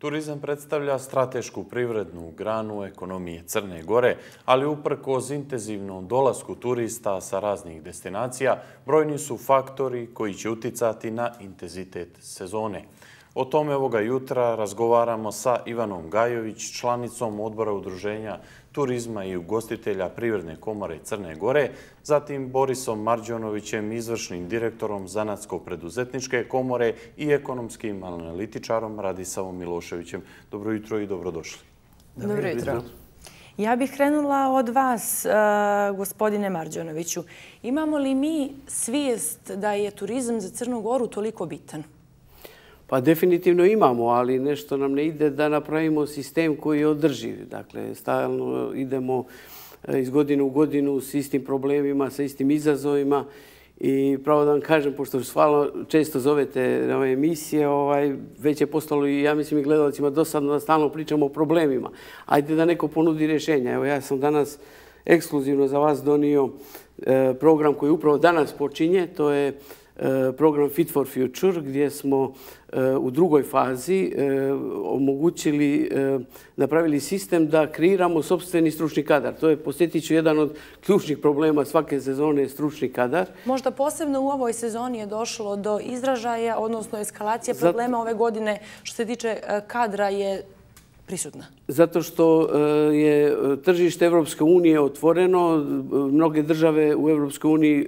Turizam predstavlja stratešku privrednu granu ekonomije Crne Gore, ali uprkos intenzivnom dolasku turista sa raznih destinacija, brojni su faktori koji će uticati na intenzitet sezone. O tome ovoga jutra razgovaramo sa Ivanom Gajović, članicom Odbora udruženja turizma i ugostitelja Privredne komore Crne Gore, zatim Borisom Marđonovićem, izvršnim direktorom Zanatsko-preduzetničke komore i ekonomskim analitičarom Radisavom Miloševićem. Dobro jutro i dobrodošli. Dobro jutro. Ja bih krenula od vas, gospodine Marđonoviću. Imamo li mi svijest da je turizam za Crnu Goru toliko bitan? Pa definitivno imamo, ali nešto nam ne ide da napravimo sistem koji je održiv. Dakle, stalno idemo iz godine u godinu s istim problemima, sa istim izazovima. I pravo da vam kažem, pošto stvarno često zovete na ove emisije, već je postalo i ja mislim i gledalcima dosadno da stalno pričamo o problemima. Ajde da neko ponudi rješenja. Evo ja sam danas ekskluzivno za vas donio program koji upravo danas počinje. To je program Fit for Future gdje smo u drugoj fazi omogućili, napravili sistem da kreiramo sopstveni stručni kadar. To je, posjetit ću, jedan od ključnih problema svake sezone, stručni kadar. Možda posebno u ovoj sezoni je došlo do izražaja, odnosno eskalacije problema ove godine što se tiče kadra je prisutna. Zato što je tržište Evropske unije otvoreno, mnoge države u Evropskoj uniji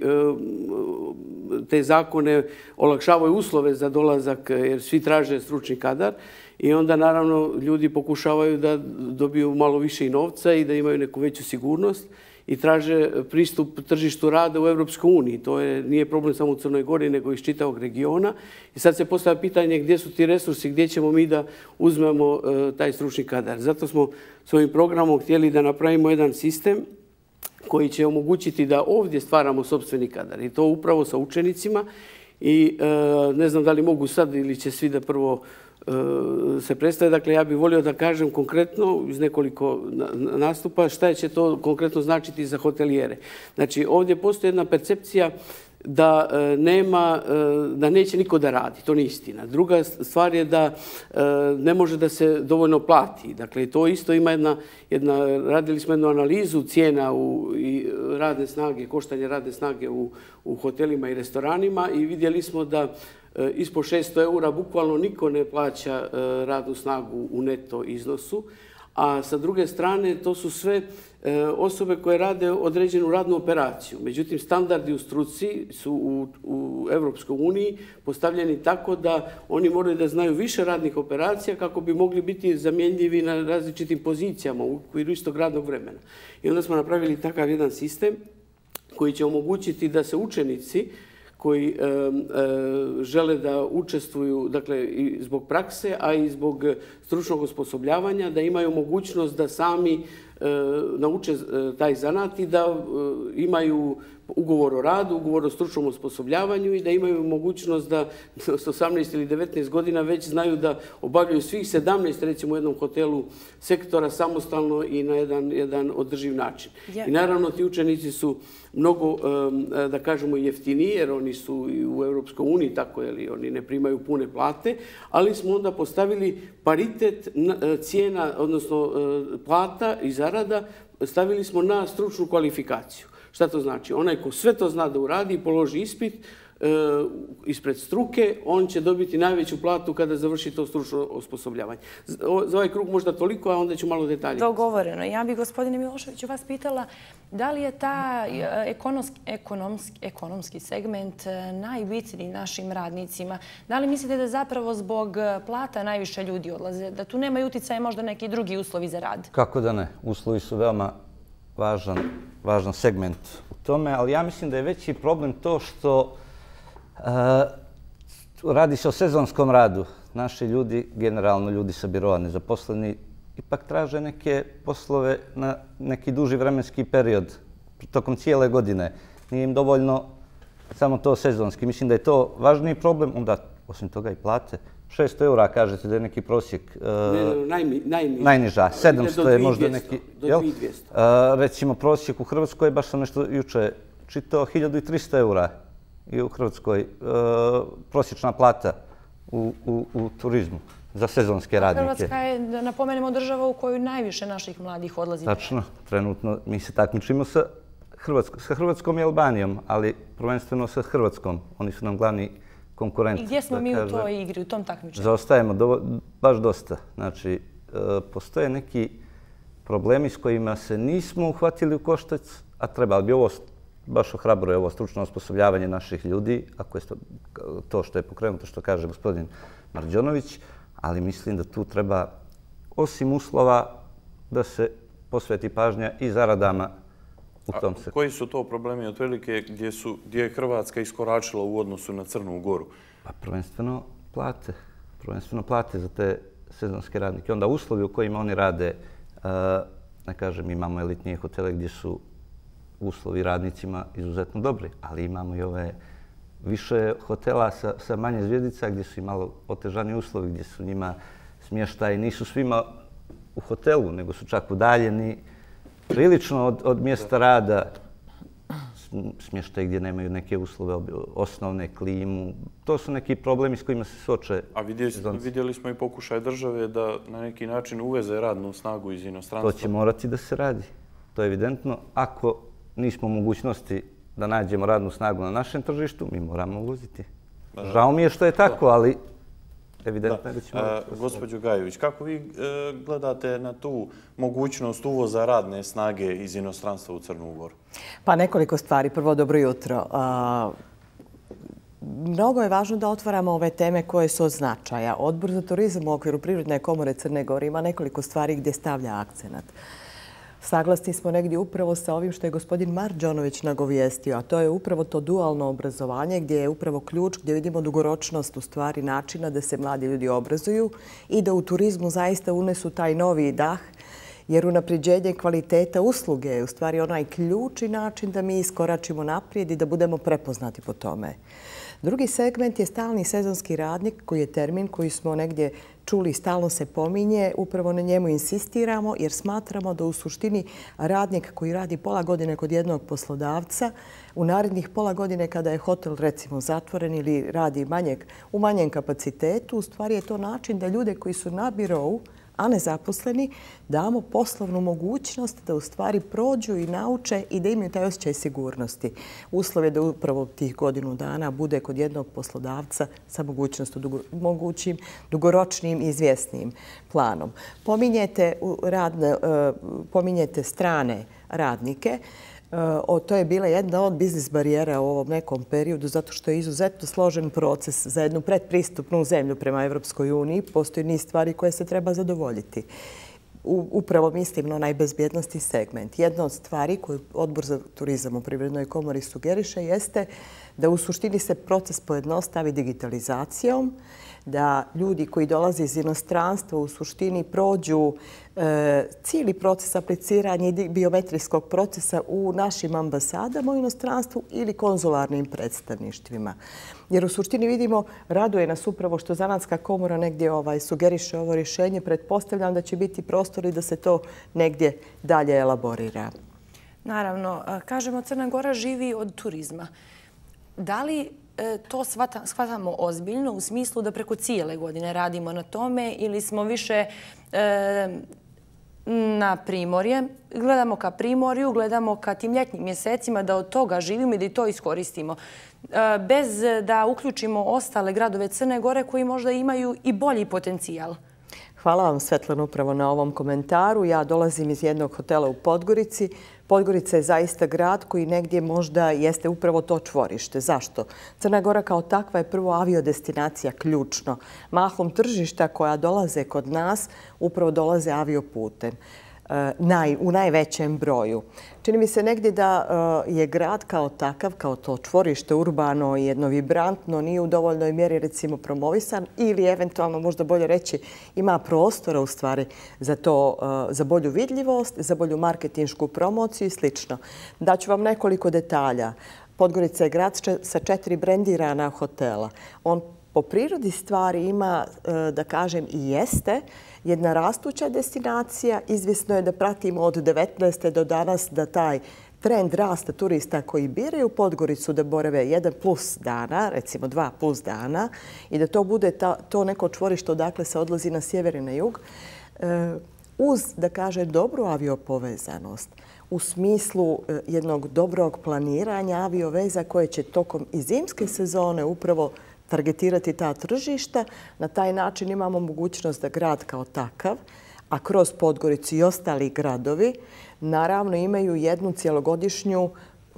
te zakone olakšavaju uslove za dolazak jer svi traže stručni kadar i onda naravno ljudi pokušavaju da dobiju malo više i novca i da imaju neku veću sigurnost i traže pristup tržištu rada u Evropskoj uniji. To nije problem samo u Crnoj Gori, nego iz čitavog regiona. I sad se postavlja pitanje gdje su ti resursi, gdje ćemo mi da uzmemo taj stručni kadar. Zato smo s ovim programom htjeli da napravimo jedan sistem koji će omogućiti da ovdje stvaramo sopstveni kadar. I to upravo sa učenicima. I ne znam da li mogu sad ili će svi da prvo se predstavi. Dakle, ja bih volio da kažem konkretno iz nekoliko nastupa šta će to konkretno značiti za hotelijere. Znači, ovdje postoji jedna percepcija da neće niko da radi. To nije istina. Druga stvar je da ne može da se dovoljno plati. Dakle, to isto ima radili smo jednu analizu cijena i radne snage, koštanje radne snage u hotelima i restoranima i vidjeli smo da ispod 600 eura bukvalno niko ne plaća radnu snagu u neto iznosu, a sa druge strane to su sve osobe koje rade određenu radnu operaciju. Međutim, standardi u struci su u Evropskoj uniji postavljeni tako da oni moraju da znaju više radnih operacija kako bi mogli biti zamjenjivi na različitim pozicijama u okviru istog radnog vremena. I onda smo napravili takav jedan sistem koji će omogućiti da se učenici koji žele da učestvuju, dakle, i zbog prakse, a i zbog stručnog osposobljavanja, da imaju mogućnost da sami nauče taj zanat i da imaju ugovor o radu, ugovor o stručnom osposobljavanju i da imaju mogućnost da s 18 ili 19 godina već znaju da obavljaju svih 17, recimo u jednom hotelu, sektora samostalno i na jedan održiv način. I naravno ti učenici su mnogo, da kažemo, jeftiniji jer oni su i u Europskoj uniji, tako je, oni ne primaju pune plate, ali smo onda postavili paritet cijena, odnosno plata i zarada, stavili smo na stručnu kvalifikaciju. Šta to znači? Onaj ko sve to zna da uradi i položi ispit ispred struke, on će dobiti najveću platu kada završi to stručno osposobljavanje. Za ovaj krug možda toliko, a onda ću malo detalje. Dogovoreno. Ja bih, gospodine Miloševiću, vas pitala da li je ta ekonomski segment najbitniji našim radnicima? Da li mislite da zapravo zbog plata najviše ljudi odlaze? Da tu nemaju uticaja možda neki drugi uslovi za rad? Kako da ne? Uslovi su veoma važan segment u tome, ali ja mislim da je veći problem to što radi se o sezonskom radu. Naši ljudi, generalno ljudi sa biroa nezaposleni, ipak traže neke poslove na neki duži vremenski period, tokom cijele godine. Nije im dovoljno samo to sezonski. Mislim da je to važniji problem, onda osim toga i plate. 600 eura, kažete da je neki prosjek. Najniža. 700 je možda neki. Do 2200. Recimo prosjek u Hrvatskoj, baš sam nešto juče čitao, 1300 eura je u Hrvatskoj prosječna plata u turizmu. za sezonske radnike. Hrvatska je, da napomenemo, država u koju najviše naših mladih odlazi. Tačno. Trenutno mi se takmičimo sa Hrvatskom i Albanijom, ali prvenstveno sa Hrvatskom. Oni su nam glavni konkurenti. I gdje smo mi u toj igri, u tom takmičenju? Zaostajemo baš dosta. Znači, postoje neki problemi s kojima se nismo uhvatili u koštac, a trebali bi ovo, baš ohrabruje ovo stručno osposobljavanje naših ljudi, ako je to što je pokrenuto, što kaže gospodin Marđonović, ali mislim da tu treba, osim uslova, da se posveti pažnja i zaradama u tom sektoru. Koji su to problemi otprilike gdje je Hrvatska iskoračila u odnosu na Crnu Goru? Pa prvenstveno plate. Prvenstveno plate za te sezonske radnike. Onda uslovi u kojima oni rade, ne kažem, imamo elitnije hotele gdje su uslovi radnicima izuzetno dobri, ali imamo i ove više hotela sa manje zvjezdica gdje su i malo otežani uslovi, gdje su njima smještaj, nisu svima u hotelu, nego su čak udaljeni prilično od mjesta rada, smještaj gdje nemaju neke uslove, osnovne, klimu. To su neki problemi s kojima se suoče. A vidjeli smo i pokušaj države da na neki način uveze radnu snagu iz inostranstva. To će morati da se radi. To je evidentno. Ako nismo u mogućnosti da nađemo radnu snagu na našem tržištu, mi moramo uvoziti. Žao mi je što je tako, ali evidentno je da ćemo... Gospođo Gajović, kako vi gledate na tu mogućnost uvoza radne snage iz inostranstva u Crnu Goru? Pa nekoliko stvari. Prvo, dobro jutro. Mnogo je važno da otvaramo ove teme koje su od značaja. Odbor za turizam u okviru Privredne komore Crne Gore ima nekoliko stvari gdje stavlja akcenat. Saglasni smo negdje upravo sa ovim što je gospodin Marđonović nagovijestio, a to je upravo to dualno obrazovanje gdje je upravo ključ, gdje vidimo dugoročnost u stvari načina da se mladi ljudi obrazuju i da u turizmu zaista unesu taj novi dah, jer unapređenje kvaliteta usluge je u stvari onaj ključ i način da mi iskoračimo naprijed i da budemo prepoznati po tome. Drugi segment je stalni sezonski radnik, koji je termin koji smo negdje čuli, stalno se pominje. Upravo na njemu insistiramo jer smatramo da u suštini radnik koji radi pola godine kod jednog poslodavca, u narednih pola godine kada je hotel recimo zatvoren ili radi u manjem kapacitetu, u stvari je to način da ljude koji su na birou, a nezaposleni, damo poslovnu mogućnost da u stvari prođu i nauče i da imaju taj osjećaj sigurnosti. Uslov je da upravo tih godinu dana bude kod jednog poslodavca sa mogućim dugoročnim i izvjesnijim planom. Pominjete strane radnike. To je bila jedna od biznis barijera u ovom nekom periodu zato što je izuzetno složen proces za jednu predpristupnu zemlju prema Evropskoj uniji. Postoji niz stvari koje se treba zadovoljiti. Upravo mislim na onaj bezbjednosti segment. Jedna od stvari koju Odbor za turizam u Privrednoj komori sugeriše jeste da u suštini se proces pojednostavi digitalizacijom, da ljudi koji dolaze iz inostranstva u suštini prođu cijeli proces apliciranja i biometrijskog procesa u našim ambasadama u inostranstvu ili konzularnim predstavništvima. Jer u suštini vidimo, raduje nas upravo što Zanatska komora negdje sugeriše ovo rješenje. Pretpostavljam da će biti prostor i da se to negdje dalje elaborira. Naravno, kažemo Crna Gora živi od turizma. Da li to shvatamo ozbiljno u smislu da preko cijele godine radimo na tome ili smo više na Primorje, gledamo ka Primorju, gledamo ka tim ljetnim mjesecima da od toga živimo i da i to iskoristimo, bez da uključimo ostale gradove Crne Gore koji možda imaju i bolji potencijal? Hvala vam, Svetlana, upravo na ovom komentaru. Ja dolazim iz jednog hotela u Podgorici. Podgorica je zaista grad koji negdje možda jeste upravo to čvorište. Zašto? Crna Gora kao takva je prvo aviodestinacija ključno. Mahom tržišta koja dolaze kod nas upravo dolaze avioputem u najvećem broju. Čini mi se negdje da je grad kao takav, kao to čvorište urbano i jedno vibrantno, nije u dovoljnoj mjeri recimo promovisan ili eventualno možda bolje reći ima prostora u stvari za to, za bolju vidljivost, za bolju marketinšku promociju i slično. Daću vam nekoliko detalja. Podgorica je grad sa 4 brendirana hotela. On po prirodi stvari ima, da kažem, i jeste jedna rastuća destinacija. Izvjesno je da pratimo od 19. do danas da taj trend rasta turista koji biraju Podgoricu da borave 1+ dana, recimo 2+ dana, i da to bude to neko čvorište odakle se odlazi na sjever i na jug, uz, da kaže, dobru aviopovezanost, u smislu jednog dobrog planiranja avioveza koje će tokom i zimske sezone upravo targetirati ta tržišta. Na taj način imamo mogućnost da grad kao takav, a kroz Podgoricu i ostali gradovi, naravno imaju jednu cjelogodišnju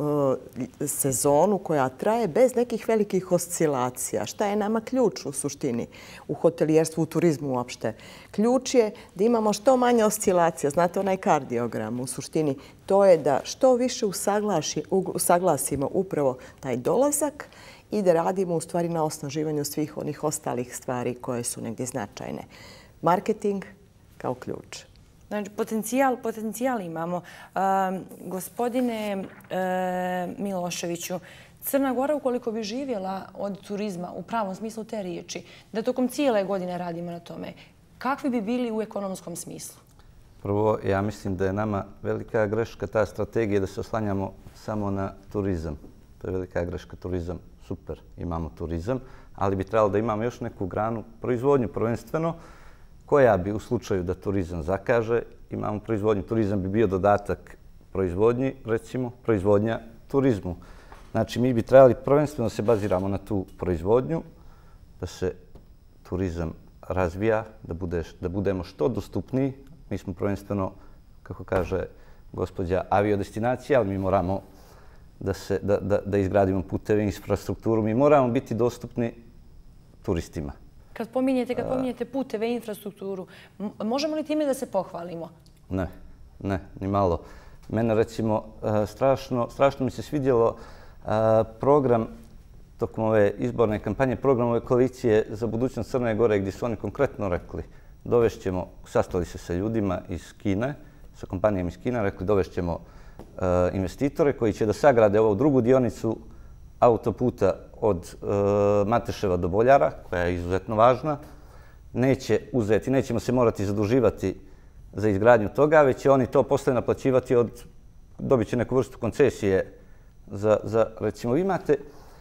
sezonu koja traje bez nekih velikih oscilacija. Šta je nama ključ u suštini u hotelijerstvu, u turizmu uopšte? Ključ je da imamo što manje oscilacija. Znate, onaj kardiogram u suštini, to je da što više usaglasimo upravo taj dolazak i da radimo u stvari na osnaživanju svih onih ostalih stvari koje su negdje značajne. Marketing kao ključ. Znači, potencijal imamo. Gospodine Miloševiću, Crna Gora, ukoliko bi živjela od turizma u pravom smislu te riječi, da tokom cijele godine radimo na tome, kakvi bi bili u ekonomskom smislu? Prvo, ja mislim da je nama velika greška ta strategija da se oslanjamo samo na turizam. To je velika greška. Turizam, super, imamo turizam, ali bi trebalo da imamo još neku granu proizvodnju prvenstveno, koja bi u slučaju da turizam zakaže, imamo proizvodnju. Turizam bi bio dodatak proizvodnji, recimo, proizvodnja turizmu. Znači, mi bi trebali prvenstveno da se baziramo na tu proizvodnju, da se turizam razvija, da budemo što dostupniji. Mi smo prvenstveno, kako kaže gospođa, aviodestinacija, ali mi moramo da izgradimo puteve, infrastrukturu. Mi moramo biti dostupni turistima. Kad pominjete puteve i infrastrukturu, možemo li time da se pohvalimo? Ne, ni malo. Mene, recimo, strašno mi se svidjelo program tokom ove izborne kampanje, program ove koalicije za budućnost Crne Gore, gdje su oni konkretno rekli dovešćemo, sastali se sa ljudima iz Kine, sa kompanijama iz Kine, rekli dovešćemo investitore koji će da sagrade ovu drugu dionicu autoputa od Mateševa do Boljara, koja je izuzetno važna. Nećemo se morati zaduživati za izgradnju toga, već će oni to posle naplaćivati dobit će neku vrstu koncesije recimo, vi imate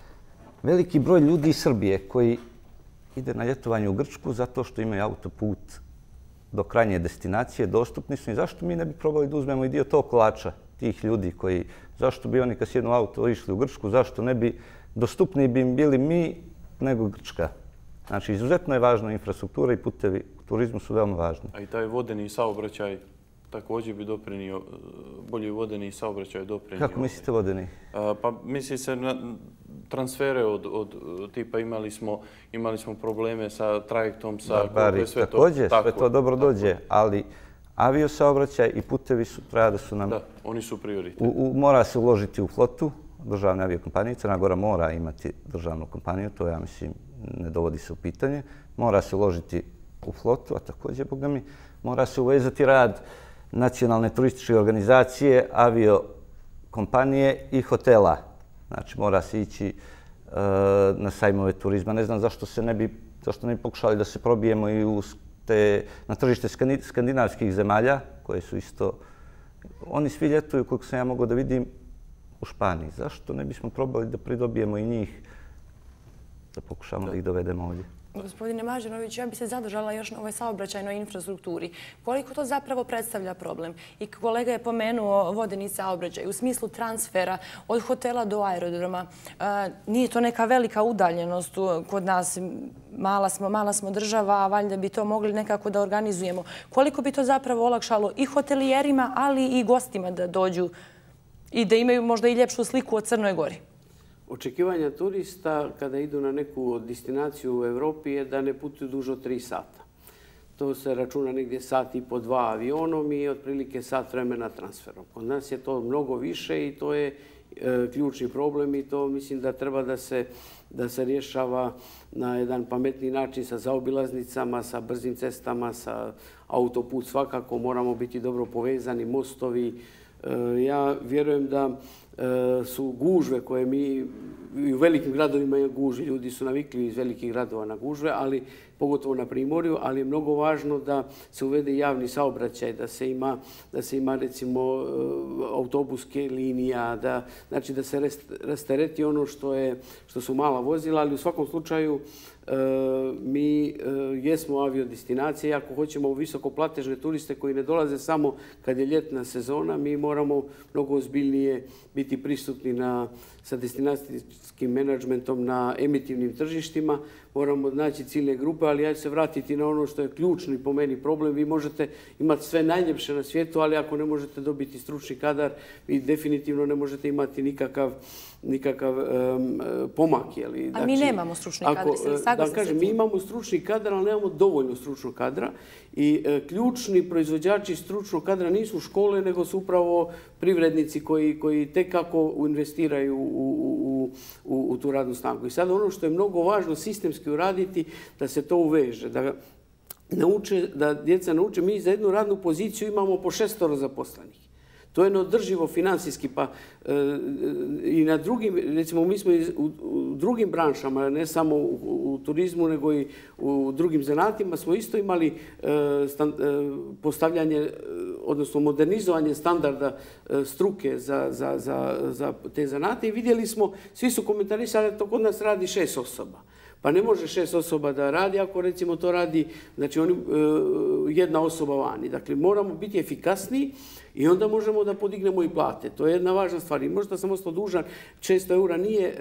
veliki broj ljudi iz Srbije koji ide na ljetovanje u Grčku zato što imaju autoput do krajnje destinacije, dostupni su i zašto mi ne bi probali da uzmemo i dio tog kolača tih ljudi koji, zašto bi oni kad sjednu u auto išli u Grčku, zašto ne bi dostupniji bi im bili mi nego Grčka. Znači, izuzetno je važna infrastruktura i putevi u turizmu su veoma važni. A i taj vodeni saobraćaj također bi doprinio, bolji vodeni saobraćaj doprinio. Kako mislite vodeni? Pa misli se na transfere od tipa imali smo probleme sa trajektom, sa sve to. Također, sve to dobro dođe, ali aviosaobraćaj i putevi treba da su nam... Da, oni su prioritet. Mora se uložiti u flotu državne aviokompanije. Crna Gora mora imati državnu kompaniju, to ja mislim ne dovodi se u pitanje. Mora se uložiti u flotu, a također, boga mi, mora se uvezati rad nacionalne turističke organizacije, aviokompanije i hotela. Znači, mora se ići na sajmove turizma. Ne znam zašto ne bi pokušali da se probijemo i na tržište skandinavskih zemalja, koje su isto... Oni svi ljetuju, koliko sam ja mogao da vidim, u Španiji. Zašto ne bismo probali da pridobijemo i njih, da pokušamo da ih dovedemo ovdje? Gospodine Mažinović, ja bih se zadržala još na ovoj saobraćajnoj infrastrukturi. Koliko to zapravo predstavlja problem? I kolega je pomenuo vodeni saobraćaj u smislu transfera od hotela do aerodroma. Nije to neka velika udaljenost kod nas. Mala smo država, a valjda bi to mogli nekako da organizujemo. Koliko bi to zapravo olakšalo i hotelijerima, ali i gostima da dođu i da imaju možda i ljepšu sliku o Crnoj Gori? Očekivanja turista kada idu na neku destinaciju u Evropi je da ne putuju duže od 3 sata. To se računa negdje 1,5 – 2 avionom i otprilike sat vremena transferom. Kod nas je to mnogo više i to je ključni problem i to mislim da treba da se rješava na jedan pametni način sa zaobilaznicama, sa brzim cestama, sa autoput svakako. Moramo biti dobro povezani, mostovi. Ja vjerujem da su gužve koje mi i u velikim gradovima je gužve. Ljudi su navikli iz velikih gradova na gužve, ali pogotovo na Primorju, ali je mnogo važno da se uvede javni saobraćaj, da se ima recimo autobuske linija, znači da se rastereti ono što su mala vozila, ali u svakom slučaju mi jesmo aviodestinacija. Ako hoćemo visokoplatežne turiste koji ne dolaze samo kad je ljetna sezona, mi moramo mnogo ozbiljnije biti prisutni sa destinacijskim menadžmentom na emitivnim tržištima. Moramo naći ciljne grupe, ali ja ću se vratiti na ono što je ključni po meni problem. Vi možete imati sve najljepše na svijetu, ali ako ne možete dobiti stručni kadar, vi definitivno ne možete imati nikakav pomak. A mi nemamo stručni kadar. Mi imamo stručni kadar, ali nemamo dovoljno stručnog kadra. I ključni proizvođači stručnog kadra nisu škole, nego su upravo privrednici koji tek kako investiraju u tu radnu snagu. I sad ono što je mnogo važno sistemski uraditi, da se to uveže, da djeca nauče. Mi za jednu radnu poziciju imamo po 6 zaposlenih. To je neodrživo financijski, pa i na drugim, recimo mi smo u drugim branšama, ne samo u turizmu, nego i u drugim zanatima, smo isto imali postavljanje, odnosno modernizovanje standarda struke za te zanate i vidjeli smo, svi su komentarisali da to kod nas radi 6 osoba. Pa ne može 6 osoba da radi ako recimo to radi, znači jedna osoba vani. Dakle, moramo biti efikasniji i onda možemo da podignemo i plate. To je jedna važna stvar. I možda sam ostao dužan, 600 eura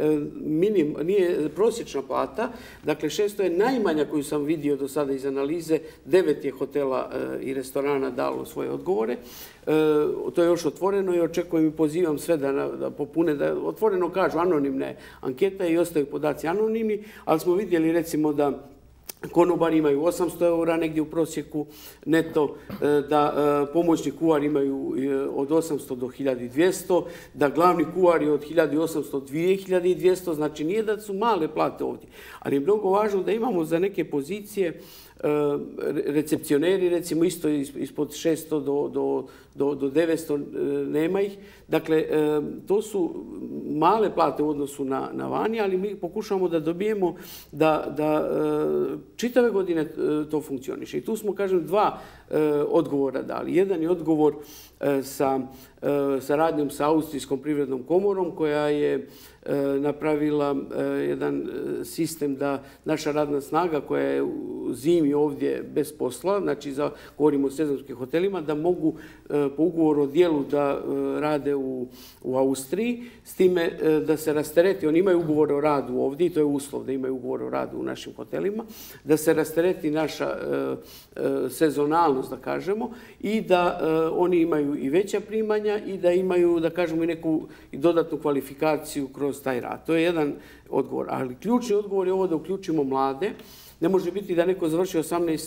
nije prosječna plata. Dakle, 600 je najmanja koju sam vidio do sada iz analize. 9 je hotela i restorana dalo svoje odgovore. To je još otvoreno i očekujem i pozivam sve da popune, da otvoreno kažu anonimne ankete i ostaju podaci anonimni, ali smo vidjeli recimo da konobari imaju 800 eura negdje u prosjeku neto, da pomoćni kuvari imaju od 800 do 1200, da glavni kuvari od 1800 do 2200, znači nije da su male plate ovdje, ali je mnogo važno da imamo za neke pozicije recepcioneri, recimo isto ispod 600 do 900 nema ih. Dakle, to su male plate u odnosu na vani, ali mi pokušamo da dobijemo da čitave godine to funkcioniše. I tu smo, kažem, 2 odgovora dali. Jedan je odgovor sa saradnjom sa Austrijskom privrednom komorom koja je napravila jedan sistem da naša radna snaga koja je u zimi ovdje bez posla, znači govorimo o sezonskim hotelima, da mogu po ugovoru o djelu da rade u Austriji, s time da se rastereti. Oni imaju ugovor o radu ovdje i to je uslov da imaju ugovor o radu u našim hotelima, da se rastereti naša sezonalnost, da kažemo, i da oni imaju i veća primanja i da imaju, da kažemo, i neku dodatnu kvalifikaciju kroz taj rad. To je jedan odgovor. Ali ključni odgovor je ovo da uključimo mlade. Ne može biti da neko navrši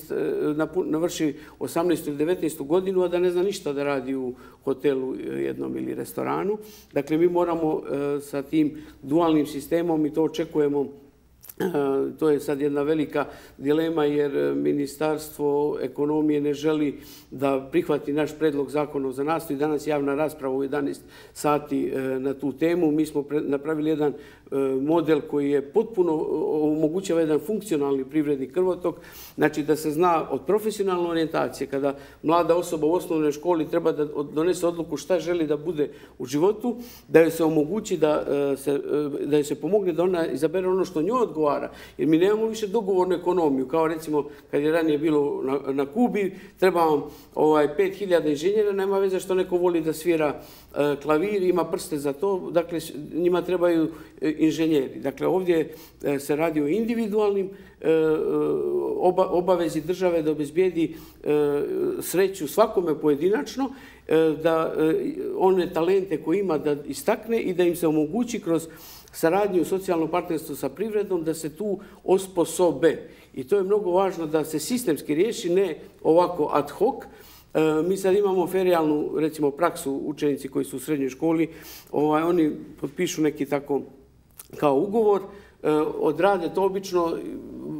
18. ili 19. godinu, a da ne zna ništa da radi u hotelu jednom ili restoranu. Dakle, mi moramo sa tim dualnim sistemom, i to očekujemo. To je sad jedna velika dilema jer Ministarstvo ekonomije ne želi da prihvati naš predlog zakona o zanatstvu i danas javna rasprava u 11 sati na tu temu. Mi smo napravili jedan model koji je potpuno omogućava jedan funkcionalni privredni krvotok, znači da se zna od profesionalne orijentacije, kada mlada osoba u osnovnoj školi treba da donese odluku šta želi da bude u životu, da joj se omogući da joj se pomogne da ona izabere ono što njoj odgovara. Jer mi nemamo više dogovornu ekonomiju, kao recimo kad je ranije bilo na Kubi, treba vam 5000 inženjera, nema veze što neko voli da svira klavir, ima prste za to, dakle njima trebaju inženjeri. Dakle, ovdje se radi o individualnim obavezi države da obezbijedi sreću svakome pojedinačno, da one talente koje ima da istakne i da im se omogući kroz saradnju u socijalno partnerstvo sa privredom da se tu osposobe. I to je mnogo važno da se sistemski riješi, ne ovako ad hoc. Mi sad imamo ferijalnu, recimo, praksu, učenici koji su u srednjoj školi, oni potpišu neki tako kao ugovor, odrade to obično,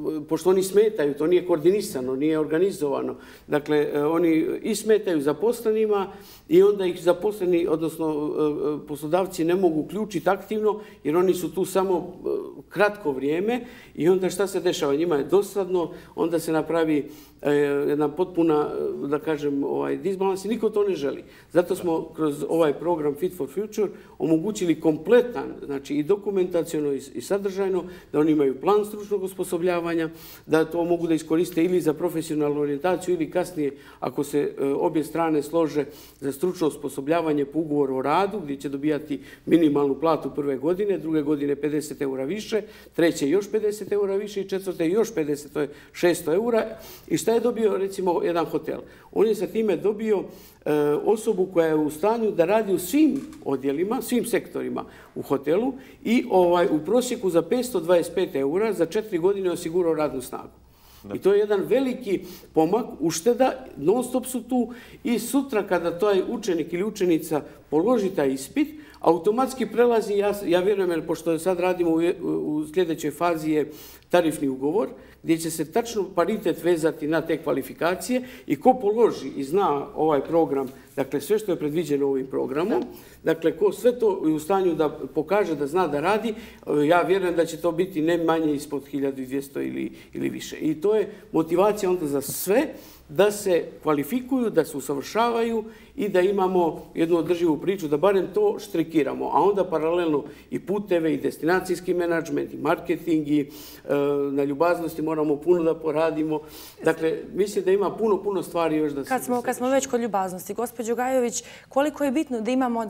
pošto oni smetaju, to nije koordinisano, nije organizovano. Dakle, oni i smetaju zaposlenima i onda ih zaposleni, odnosno poslodavci ne mogu uključiti aktivno jer oni su tu samo kratko vrijeme i onda šta se dešava? Njima je dosadno, onda se napravi jedna potpuna, da kažem, disbalans i niko to ne želi. Zato smo kroz ovaj program Fit for Future omogućili kompletan, znači i dokumentaciono i sadržajno, da oni imaju plan stručnog osposobljavanja, da to mogu da iskoriste ili za profesionalnu orijentaciju ili kasnije, ako se obje strane slože, za stručno osposobljavanje po ugovoru o radu, gdje će dobijati minimalnu platu prve godine, druge godine 50 eura više, treće još 50 eura više i četvrte još 50, to je 600 eura. I šta je dobio, recimo, jedan hotel? On je sa time dobio osobu koja je u stanju da radi u svim odjelima, svim sektorima u hotelu i u prosjeku za 525 eura za 4 godine osigurao radnu snagu. I to je jedan veliki pomak, ušteda, non stop su tu i sutra kada taj učenik ili učenica položi taj ispit, automatski prelazi, ja vjerujem, jer pošto sad radimo u sljedećoj fazi je tarifni ugovor, gdje će se tačno paritet vezati na te kvalifikacije i ko položi i zna ovaj program, dakle sve što je predviđeno ovim programom, dakle ko sve to je u stanju da pokaže da zna da radi, ja vjerujem da će to biti ne manje ispod 1200 ili više. I to je motivacija onda za sve da se kvalifikuju, da se usavršavaju i da imamo jednu održivu priču, da barem to štrikiramo. A onda paralelno i puteve, i destinacijski menadžment, i marketing, i na ljubaznosti moramo puno da poradimo. Dakle, mislim da ima puno stvari još da se... Kad smo već kod ljubaznosti, gospođo Gajović, koliko je bitno da imamo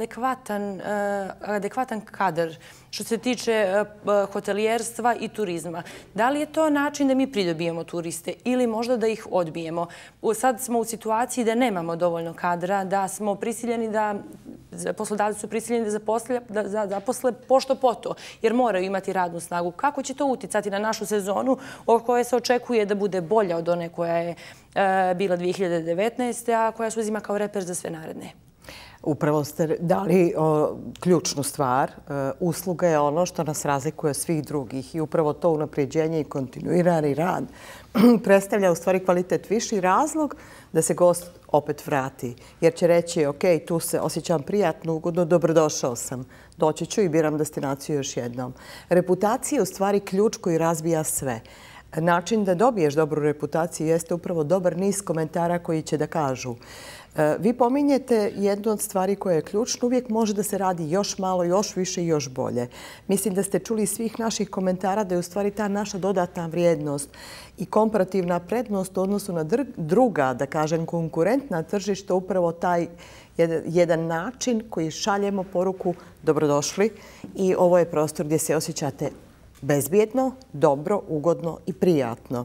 adekvatan kadar što se tiče hotelijerstva i turizma? Da li je to način da mi pridobijemo turiste ili možda da ih odbijemo? Sad smo u situaciji da nemamo dovoljno kadra, da smo prisiljeni poslodavci su prisiljeni da zaposle pošto poto, jer moraju imati radnu snagu. Kako će to uticati na našu sezonu o kojoj se očekuje da bude bolja od one koja je bila 2019. a koja se uzima kao reper za sve naredne? Upravo ste dali ključnu stvar. Usluga je ono što nas razlikuje od svih drugih i upravo to unapređenje i kontinuirani rad predstavlja u stvari kvalitet viši razlog da se gost opet vrati. Jer će reći, ok, tu se osjećam prijatno, ugodno, dobrodošao sam. Doći ću i biram destinaciju još jednom. Reputacija je u stvari ključ koji razbija sve. Način da dobiješ dobru reputaciju jeste upravo dobar niz komentara koji će da kažu. Vi pominjete jednu od stvari koja je ključna. Uvijek može da se radi još malo, još više i još bolje. Mislim da ste čuli iz svih naših komentara da je u stvari ta naša dodatna vrijednost i komparativna prednost u odnosu na druga, da kažem, konkurentna tržišta, upravo taj jedan način koji šaljemo poruku dobrodošli i ovo je prostor gdje se osjećate bezbjedno, dobro, ugodno i prijatno.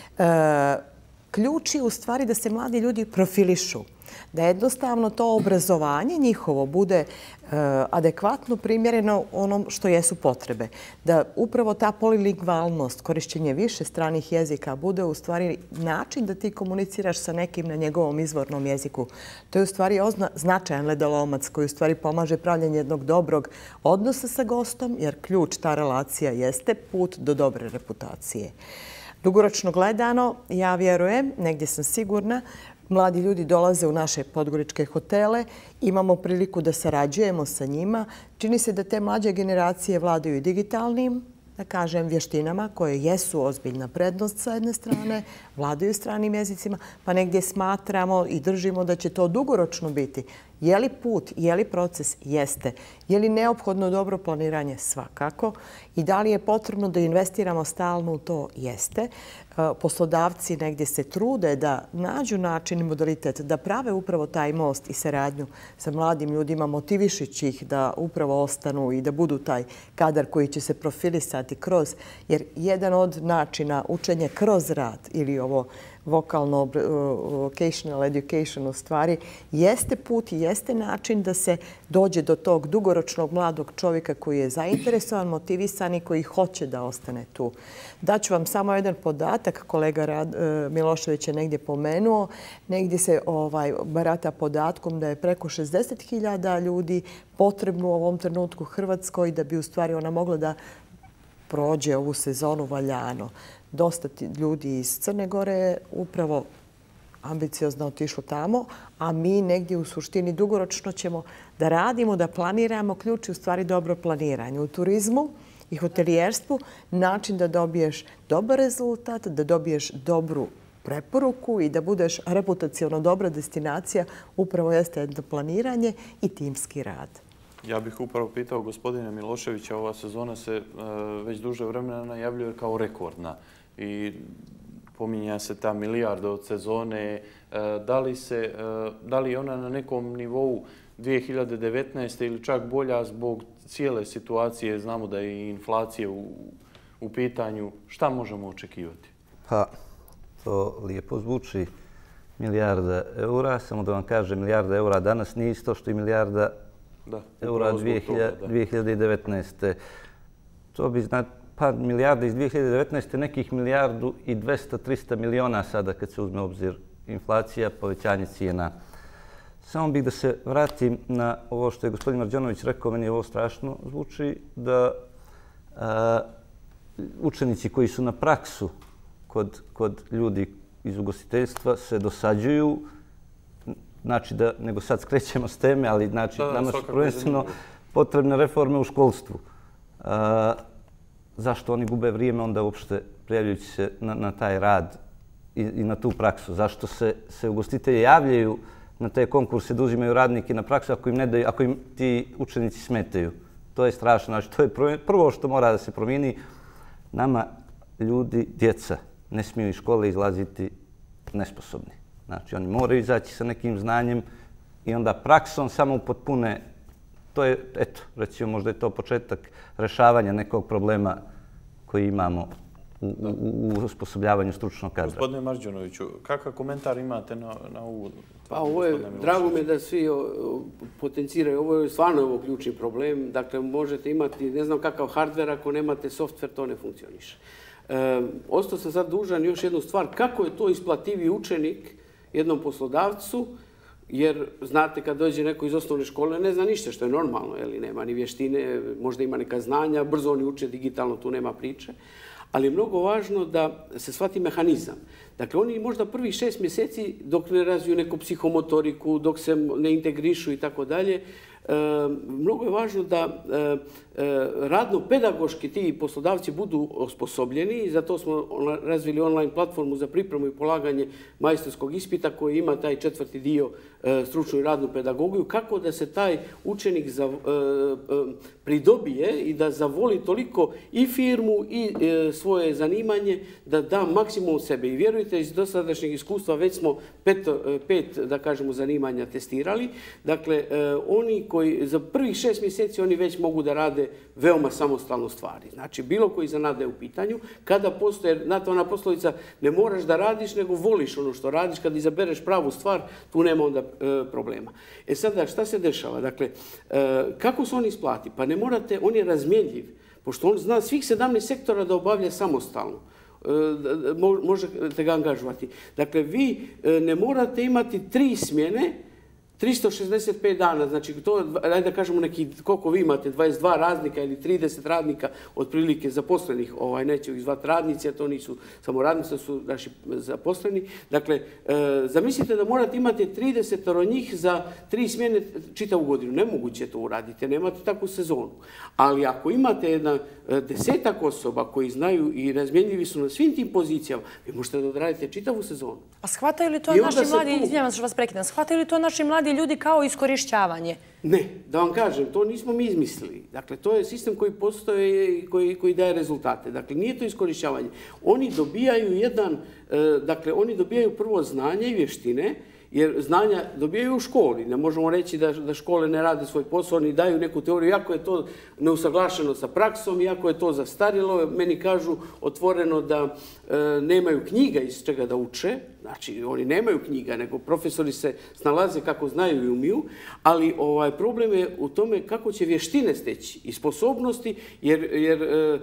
Ključ je u stvari da se mladi ljudi profilišu, da jednostavno to obrazovanje njihovo bude adekvatno primjereno onom što jesu potrebe. Da upravo ta polilingvalnost, korišćenje više stranih jezika bude u stvari način da ti komuniciraš sa nekim na njegovom izvornom jeziku. To je u stvari značajan ledolomac koji u stvari pomaže pravljenje jednog dobrog odnosa sa gostom, jer ključ, ta relacija jeste put do dobre reputacije. Dugoročno gledano, ja vjerujem, negdje sam sigurna, mladi ljudi dolaze u naše podgoričke hotele, imamo priliku da sarađujemo sa njima. Čini se da te mlađe generacije vladaju i digitalnim, da kažem, vještinama koje jesu ozbiljna prednost sa jedne strane, vladaju stranim jezicima, pa negdje smatramo i držimo da će to dugoročno biti. Je li put, je li proces? Jeste. Je li neophodno dobro planiranje? Svakako. I da li je potrebno da investiramo stalno u to? Jeste. Poslodavci negdje se trude da nađu način i modalitet, da prave upravo taj most i saradnju sa mladim ljudima, motivišući ih da upravo ostanu i da budu taj kadar koji će se profilisati kroz, jer jedan od načina učenja kroz rad ili ovo vokalno vocational education u stvari jeste put i jeste način da se dođe do tog dugoročnog mladog čovjeka koji je zainteresovan, motivisan i koji hoće da ostane tu. Daću vam samo jedan podatak, kolega Milošević je negdje pomenuo, negdje se barata podatkom da je preko 60.000 ljudi potrebno u ovom trenutku u Hrvatskoj da bi u stvari ona mogla da prođe ovu sezonu valjano. dosta ljudi iz Crne Gore upravo ambiciozno otišlo tamo, a mi negdje u suštini dugoročno ćemo da radimo, da planiramo. Ključ je u stvari dobro planiranje. U turizmu i hotelijerstvu način da dobiješ dobar rezultat, da dobiješ dobru preporuku i da budeš reputaciono dobra destinacija upravo jeste jedno planiranje i timski rad. Ja bih upravo pitao gospodine Miloševića, ova sezona se već duže vremena najavljuje kao rekordna i pominja se ta milijarda od sezone. Da li je ona na nekom nivou 2019. ili čak bolja zbog cijele situacije? Znamo da je i inflacija u pitanju. Šta možemo očekivati? Pa, to lijepo zvuči. Milijarda eura, samo da vam kažem, milijarda eura danas nije isto što i milijarda eura 2019. To bi pa milijarda iz 2019. nekih milijardu i 200-300 miliona sada kad se uzme obzir inflacija, povećanje cijena. Samo bih da se vratim na ovo što je gospodin Marđanović rekao, meni je ovo strašno zvuči, da učenici koji su na praksu kod ljudi iz ugostiteljstva se dosađuju, znači da, nego sad skrećemo s teme, ali znači nama su prvenstveno potrebne reforme u školstvu. Zašto oni gube vrijeme onda uopšte prijavljujući se na taj rad i na tu praksu? Zašto se ugostitelji javljaju na te konkurse da uzimaju radnike na praksu ako im ti učenici smetaju? To je strašno. Znači, to je prvo što mora da se promijeni. Nama ljudi, djeca, ne smiju iz škole izlaziti nesposobni. Znači, oni moraju izaći sa nekim znanjem i onda praksom samo upotpune. To je, eto, recimo, možda je to početak rešavanja nekog problema koji imamo u osposobljavanju stručnog kadra. Gospodine Marđanoviću, kakav komentar imate na ovu? Pa ovo je, drago mi je da svi potenciraju. Ovo je stvarno ključni problem. Dakle, možete imati, ne znam kakav hardver, ako nemate softver, to ne funkcioniše. Ostao sam sad dužan još jednu stvar. Kako je to isplativi učenik jednom poslodavcu? Jer, znate, kad dođe neko iz osnovne škole, ne zna ništa, što je normalno, nema ni vještine, možda ima neka znanja, brzo oni uče digitalno, tu nema priče. Ali je mnogo važno da se shvati mehanizam. Dakle, oni možda prvih 6 mjeseci, dok ne razviju neku psihomotoriku, dok se ne integrišu i tako dalje, mnogo je važno da radno-pedagoški ti poslodavci budu osposobljeni i zato smo razvili online platformu za pripremu i polaganje majstorskog ispita koji ima taj 4. dio stručnu i radnu pedagogiju, kako da se taj učenik pridobije i da zavoli toliko i firmu i svoje zanimanje da da maksimum sebe. I vjerujte, iz dosadašnjeg iskustva već smo 5 da kažemo, zanimanja testirali. Dakle, oni koji za prvih 6 mjeseci oni već mogu da rade veoma samostalno stvari. Znači, bilo koji zanat je u pitanju, kada postoje, znate, ona poslovica, ne moraš da radiš, nego voliš ono što radiš, kad izabereš pravu stvar, tu nema onda problema. E sada, šta se dešava? Dakle, kako se on isplati? Pa ne morate, on je razmjenljiv, pošto on zna svih 17 sektora da obavlja samostalno. Možete ga angažovati. Dakle, vi ne morate imati 3 smjene, 365 dana, znači to, ajde da kažemo neki, koliko vi imate, 22 radnika ili 30 radnika otprilike zaposlenih, neće ih zvati radnici, a to nisu samo radnici, to su naši zaposleni. Dakle, zamislite da morate imati 30 njih za 3 smjene čitavu godinu. Nemoguće to uradite, nemate takvu sezonu. Ali ako imate 10 osoba koji znaju i razmjenjivi su na svim tim pozicijama, vi možete da odradite čitavu sezonu. A shvataju li to naši mladi, izvinjavam se što vas prekidam, shvataju li to naši mladi ljudi kao iskorišćavanje? Ne, da vam kažem, to nismo mi izmislili. Dakle, to je sistem koji postoje i koji daje rezultate. Dakle, nije to iskorišćavanje. Oni dobijaju prvo znanje i vještine, jer znanja dobijaju u školi. Ne možemo reći da škole ne rade svoj posao, oni daju neku teoriju, iako je to neusaglašeno sa praksom, iako je to zastarilo. Meni kažu otvoreno da nemaju knjiga iz čega da uče. Znači, oni nemaju knjiga, nego profesori se snalaze kako znaju i umiju, ali problem je u tome kako će vještine steći i sposobnosti, jer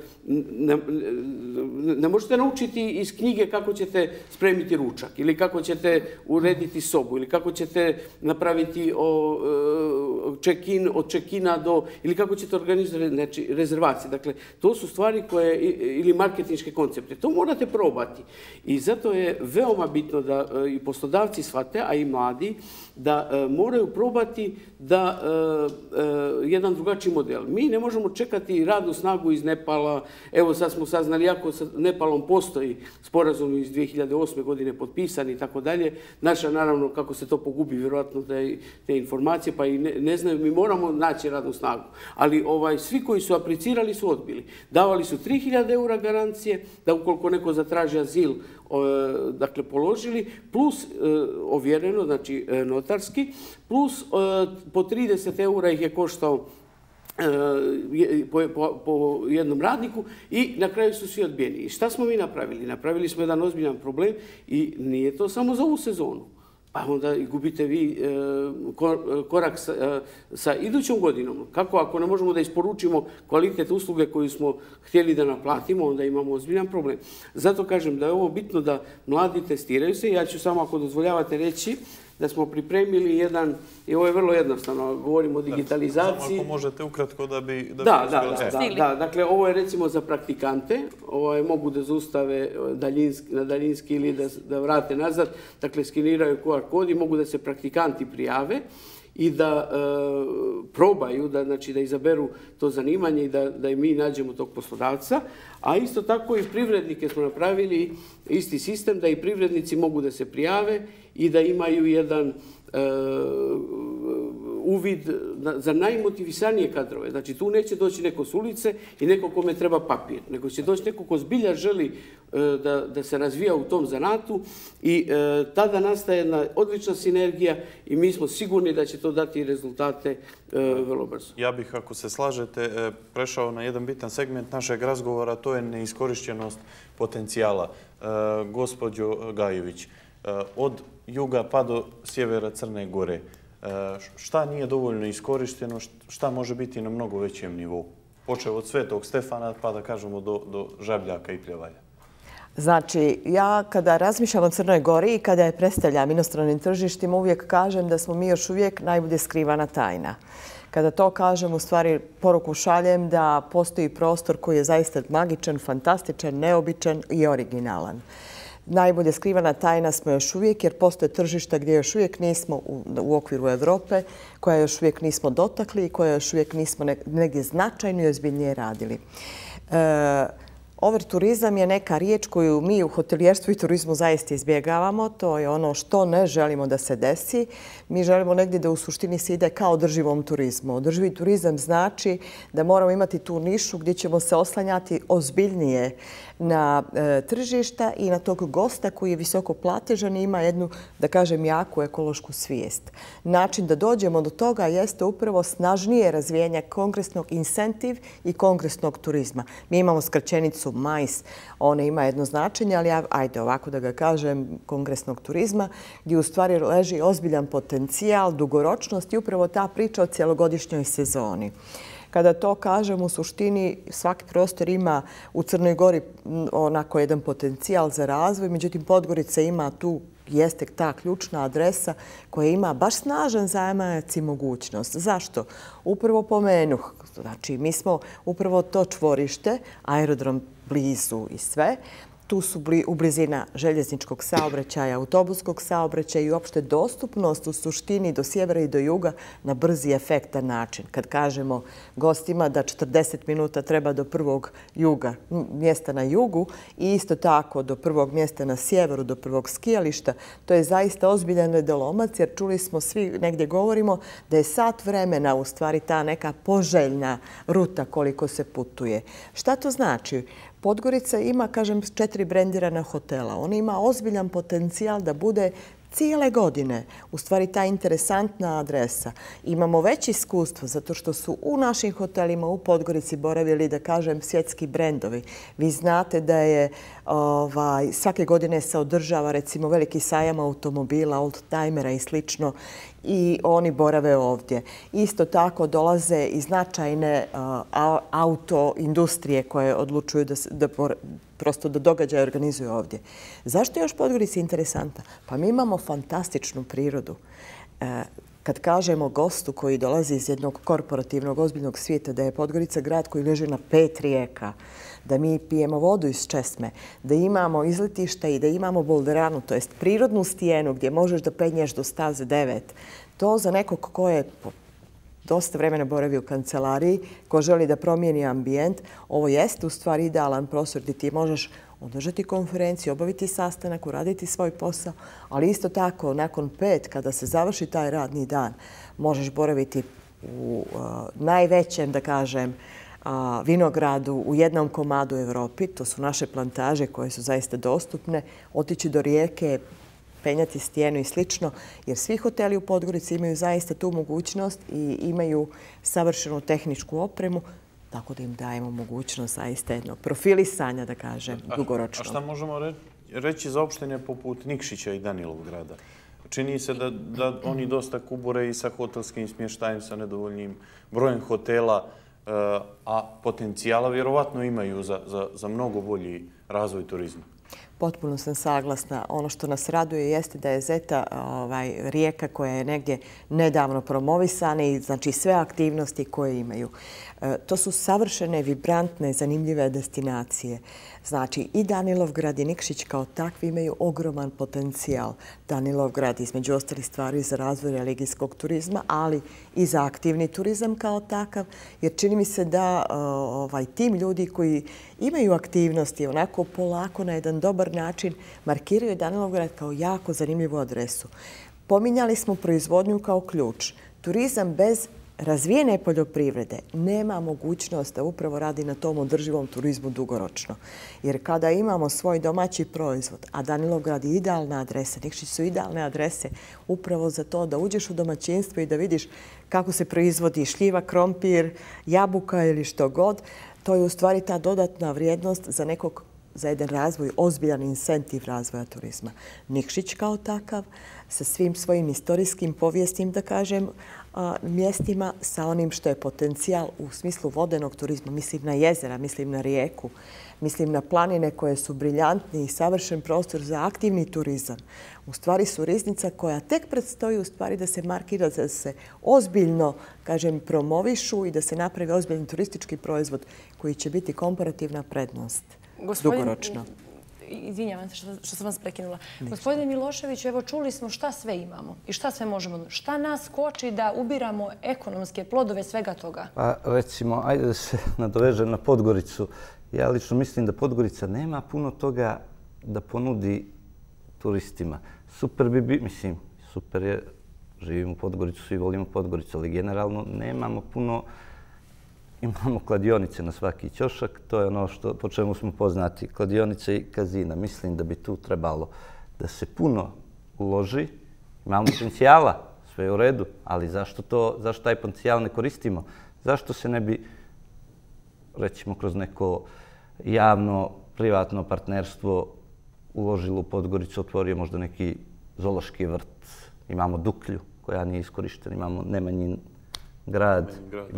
ne možete naučiti iz knjige kako ćete spremiti ručak ili kako ćete urediti sobu ili kako ćete napraviti check-in, od check-ina do, ili kako ćete organizirati, znači, rezervacije. Dakle, to su stvari koje, ili marketinške koncepte. To morate probati. I zato je veoma bitno da i poslodavci shvate, a i mladi, da moraju probati da jedan drugačiji model. Mi ne možemo čekati radnu snagu iz Nepala. Evo sad smo saznali, ako sa Nepalom postoji sporazum iz 2008. godine potpisan i tako dalje. Naša, naravno, kako se to pogubi, vjerojatno te informacije, pa i ne znaju, mi moramo naći radnu snagu. Ali svi koji su aplicirali su odbili. Davali su 3.000 eura garancije, da ukoliko neko zatraži azil, dakle, položili, plus ovjereno, znači notarski, plus po 30 eura ih je koštao po jednom radniku i na kraju su svi odbijeni. I šta smo mi napravili? Napravili smo jedan ozbiljan problem i nije to samo za ovu sezonu. Pa onda gubite vi korak sa idućom godinom. Kako ako ne možemo da isporučimo kvalitet usluge koju smo htjeli da naplatimo, onda imamo ozbiljan problem. Zato kažem da je ovo bitno da mladi testiraju se. Ja ću samo, ako dozvoljavate, reći da smo pripremili jedan, i ovo je vrlo jednostavno, govorimo o digitalizaciji. Samo ako možete ukratko da bi... Da, dakle, ovo je recimo za praktikante, mogu da zaustave na daljinski ili da vrate nazad, dakle, skeniraju QR kod i mogu da se praktikanti prijave i da probaju, znači da izaberu to zanimanje i da i mi nađemo tog poslodavca. A isto tako i privrednike smo napravili isti sistem da i privrednici mogu da se prijave i da imaju jedan uvid za najmotivisanije kadrove. Znači, tu neće doći neko s ulice i neko kome treba papir, nego će doći neko ko zbilja želi da se razvija u tom zanatu i tada nastaje jedna odlična sinergija i mi smo sigurni da će to dati rezultate vrlo brzo. Ja bih, ako se slažete, prešao na jedan bitan segment našeg razgovora, to je neiskorišćenost potencijala. Gospođo Gajević, od juga pa do sjevera Crne Gore, šta nije dovoljno iskorišteno, šta može biti na mnogo većem nivou? Počeo od Svetog Stefana pa da kažemo do Žabljaka i Pljevalja. Znači, ja kada razmišljam o Crnoj Gori i kada je predstavljam inostranim tržištima, uvijek kažem da smo mi još uvijek najbolje skrivana tajna. Kada to kažem, u stvari poruku šaljem da postoji prostor koji je zaista magičan, fantastičan, neobičan i originalan. Najbolje skrivana tajna smo još uvijek jer postoje tržišta gdje još uvijek nismo u okviru Evrope, koja još uvijek nismo dotakli i koja još uvijek nismo negdje značajno i ozbiljnije radili. Overturizam je neka riječ koju mi u hotelijerstvu i turizmu zaista izbjegavamo. To je ono što ne želimo da se desi. Mi želimo negdje da u suštini se ide kao održivom turizmu. Održivi turizam znači da moramo imati tu nišu gdje ćemo se oslanjati ozbiljnije na tržišta i na tog gosta koji je visoko platežan i ima jednu, da kažem, jaku ekološku svijest. Način da dođemo do toga jeste upravo snažnije razvijenje kongresnog incentiv i kongresnog turizma. Mi imamo skraćenicu MAIS, ona ima jedno značenje, ali ajde ovako da ga kažem, kongresnog turizma, gdje u stvari leži ozbiljan potencijal, dugoročnost i upravo ta priča o cjelogodišnjoj sezoni. Kada to kažem, u suštini svaki prostor ima u Crnoj Gori onako jedan potencijal za razvoj, međutim Podgorica ima tu, jeste ta ključna adresa koja ima baš snažan zajamac i mogućnost. Zašto? Upravo pomenuh. Znači, mi smo upravo to čvorište, aerodrom blizu i sve. Tu su u blizina željezničkog saobraćaja, autobuskog saobraćaja i uopšte dostupnost u suštini do sjevera i do juga na brzi efektan način. Kad kažemo gostima da 40 minuta treba do prvog mjesta na jugu i isto tako do prvog mjesta na sjeveru, do prvog skijališta, to je zaista ozbiljan nedolomac jer čuli smo svi, negdje govorimo, da je sat vremena u stvari ta neka poželjna ruta koliko se putuje. Šta to znači? Podgorica ima, kažem, 4 brendirana hotela. On ima ozbiljan potencijal da bude cijele godine, u stvari ta interesantna adresa. Imamo već iskustvo zato što su u našim hotelima u Podgorici boravili, da kažem, svjetski brendovi. Vi znate da je svake godine se održava recimo veliki sajam automobila, oldtimera i slično i oni borave ovdje. Isto tako dolaze i značajne autoindustrije koje odlučuju prosto da događaje organizuju ovdje. Zašto je još Podgorica interesanta? Pa mi imamo fantastičnu prirodu. Kad kažemo gostu koji dolazi iz jednog korporativnog, ozbiljnog svijeta da je Podgorica grad koji leži na 5 rijeka, da mi pijemo vodu iz česme, da imamo izletišta i da imamo bolderanu, to jest prirodnu stijenu gdje možeš da penješ do staze 9, to za nekog ko je dosta vremena boravi u kancelariji, ko želi da promijeni ambijent, ovo jeste u stvari idealan prostor gdje ti možeš održati konferenciju, obaviti sastanak, uraditi svoj posao, ali isto tako nakon 5, kada se završi taj radni dan, možeš boraviti u najvećem, da kažem, vinogradu u jednom komadu u Evropi. To su naše plantaže koje su zaista dostupne. Otići do rijeke, penjati stijenu i slično, jer svi hoteli u Podgorici imaju zaista tu mogućnost i imaju savršenu tehničku opremu, tako da im dajemo mogućnost zaista jednog profilisanja, da kažem, dugoročno. A šta možemo reći za opštine poput Nikšića i Danilovgrada? Čini se da oni dosta kubure i sa hotelskim smještajem, sa nedovoljnim brojem hotela, a potencijala vjerovatno imaju za mnogo bolji razvoj turizma. Potpuno sam saglasna. Ono što nas raduje jeste da je Zeta rijeka koja je negdje nedavno promovisana i znači sve aktivnosti koje imaju. To su savršene, vibrantne, zanimljive destinacije. Znači i Danilovgrad i Nikšić kao takvi imaju ogroman potencijal. Danilovgrad između ostalih stvari za razvoj religijskog turizma, ali i za aktivni turizam kao takav, jer čini mi se da tim ljudi koji imaju aktivnosti onako polako na jedan dobar način markiraju Danilovgrad kao jako zanimljivu adresu. Pominjali smo proizvodnju kao ključ. Turizam bez razvijene poljoprivrede nema mogućnost da upravo radi na tom održivom turizmu dugoročno. Jer kada imamo svoj domaći proizvod, a Danilovgrad je idealna adresa, Nikšić su idealne adrese upravo za to da uđeš u domaćinstvo i da vidiš kako se proizvodi šljiva, krompir, jabuka ili što god, to je u stvari ta dodatna vrijednost za jedan razvoj, ozbiljan incentiv razvoja turizma. Nikšić kao takav, sa svim svojim istorijskim, povijesnim, da kažem, mjestima, sa onim što je potencijal u smislu vodenog turizma. Mislim na jezera, mislim na rijeku, mislim na planine koje su briljantni i savršen prostor za aktivni turizam. U stvari su riznica koja tek predstoji u stvari da se markira, da se ozbiljno, kažem, promovišu i da se napravi ozbiljni turistički proizvod koji će biti komparativna prednost dugoročno. Izvinjavam se što sam vas prekinula. Gospodine Milošević, evo čuli smo šta sve imamo i šta sve možemo. Šta nas koči da ubiramo ekonomske plodove svega toga? Pa recimo, ajde da se nadovežem na Podgoricu. Ja lično mislim da Podgorica nema puno toga da ponudi turistima. Super je, živimo u Podgoricu, svi volimo Podgoricu, ali generalno nemamo puno. Imamo kladionice na svaki ćošak, to je ono po čemu smo poznati, kladionice i kazina. Mislim da bi tu trebalo da se puno uloži. Imamo potencijala, sve je u redu, ali zašto taj potencijal ne koristimo? Zašto se ne bi, recimo, kroz neko javno-privatno partnerstvo uložilo u Podgoricu, otvorio možda neki zoološki vrt. Imamo Duklju koja nije iskorištena, imamo Nemanjin grad,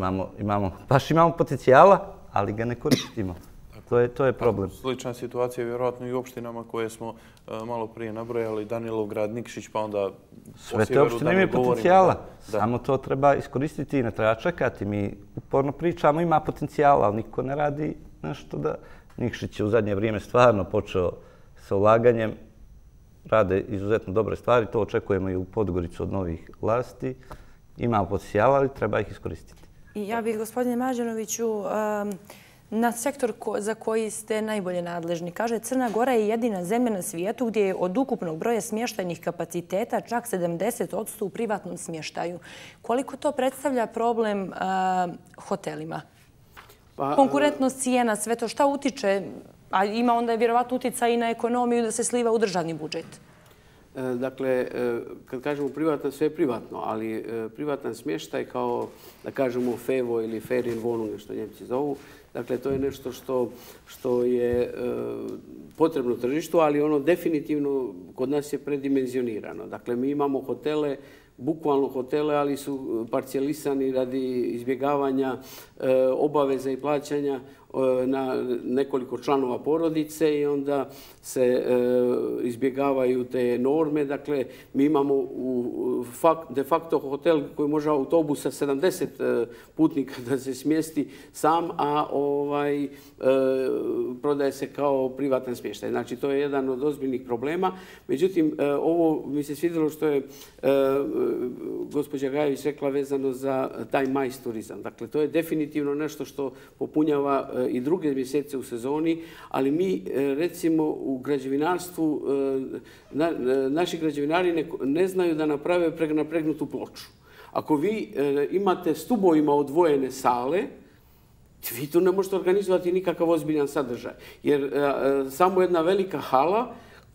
imamo potencijala, ali ga ne koristimo. To je problem. Slična situacija je vjerojatno i u opštinama koje smo malo prije nabrojali, Danilovgrad, Nikšić, pa onda sve te opštine imaju potencijala, samo to treba iskoristiti i ne treba čekati. Mi uporno pričamo, ima potencijala, ali niko ne radi nešto da... Nikšić je u zadnje vrijeme stvarno počeo sa ulaganjem, rade izuzetno dobre stvari, to očekujemo i u Podgoricu od novih vlasti. Imamo potencijala, ali treba ih iskoristiti. I ja bih, gospodine Mađanoviću, na sektor za koji ste najbolje nadležni. Kaže, Crna Gora je jedina zemlja na svijetu gdje je od ukupnog broja smještajnih kapaciteta čak 70% u privatnom smještaju. Koliko to predstavlja problem hotelima? Konkurentnost cijena, sve to šta utiče? A ima onda vjerovatno utjecaj i na ekonomiju da se sliva u državni budžet. Dakle, kad kažemo privatno, sve je privatno, ali privatan smještaj kao, da kažemo, FEVO ili Ferienwohnung, što Njemci zovu, dakle, to je nešto što je potrebno tržištu, ali ono definitivno kod nas je predimenzionirano. Dakle, mi imamo hotele, bukvalno hotele, ali su parcijalisani radi izbjegavanja obaveza i plaćanja na nekoliko članova porodice i onda se izbjegavaju te norme. Dakle, mi imamo de facto hotel koji može autobusa 70 putnika da se smjesti sam, a prodaje se kao privatan smještaj. Znači, to je jedan od ozbiljnih problema. Međutim, ovo mi se svidjelo što je gospođa Gajević rekla vezano za taj majs turizam. Dakle, to je definitivno nešto što popunjava i druge mjesece u sezoni, ali mi recimo u građevinarstvu, naši građevinari ne znaju da naprave napregnutu ploču. Ako vi imate stubovima odvojene sale, vi tu ne možete organizovati nikakav ozbiljan sadržaj. Jer samo jedna velika hala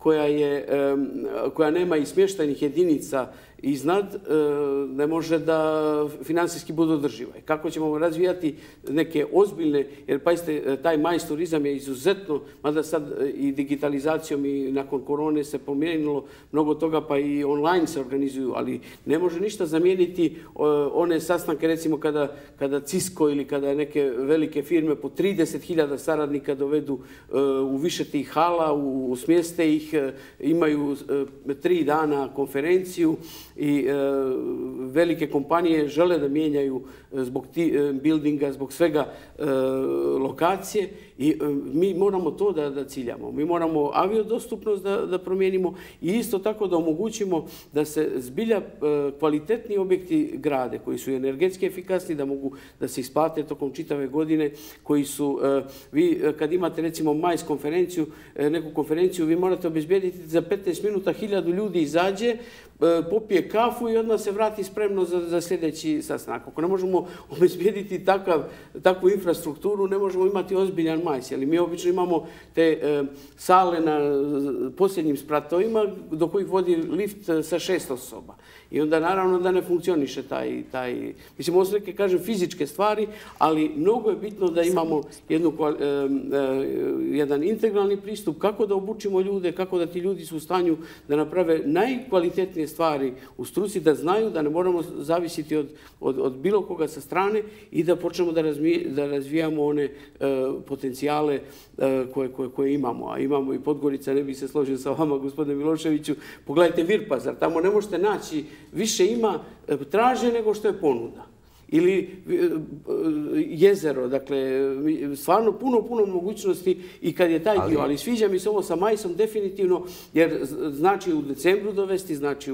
koja nema i smještajnih jedinica iznad, ne može da financijski bude održiva. Kako ćemo razvijati neke ozbiljne, jer pazite, taj majs turizam je izuzetno, mada sad i digitalizacijom i nakon korone se pomijenilo mnogo toga, pa i online se organizuju, ali ne može ništa zamijeniti one sastanke, recimo kada Cisco ili kada neke velike firme po 30.000 saradnika dovedu u više tih hala, smjeste ih, imaju 3 dana konferenciju i velike kompanije žele da mijenjaju zbog buildinga, zbog svega lokacije i mi moramo to da ciljamo. Mi moramo aviodostupnost da promijenimo i isto tako da omogućimo da se zbilja kvalitetni objekti grade koji su energetski efikasni, da mogu da se isplate tokom čitave godine, koji su, vi kad imate recimo majs konferenciju, neku konferenciju, vi morate obezbijediti za 15 minuta 1000 ljudi izađe, popije kafu i odmah se vrati spremno za sljedeći sastanak. Ako ne možemo obezbijediti takvu infrastrukturu, ne možemo imati ozbiljan majs. Ali mi obično imamo te sale na posljednjim spratovima do kojih vodi lift sa 6 osoba. I onda naravno da ne funkcioniše taj... Mislim, ovo su neke, kažem, fizičke stvari, ali mnogo je bitno da imamo jedan integralni pristup, kako da obučimo ljude, kako da ti ljudi su u stanju da naprave najkvalitetnije stvari u struci, da znaju da ne moramo zavisiti od bilo koga sa strane i da počnemo da razvijamo one potencijale koje imamo. A imamo i Podgorica, ne bih se složio sa vama, gospodine Miloševiću. Pogledajte Virpazar, tamo ne možete naći, više ima traže nego što je ponuda. Ili jezero, dakle, stvarno puno mogućnosti i kad je taj dio, ali sviđa mi se ovo sa majsom definitivno, jer znači u decembru dovesti, znači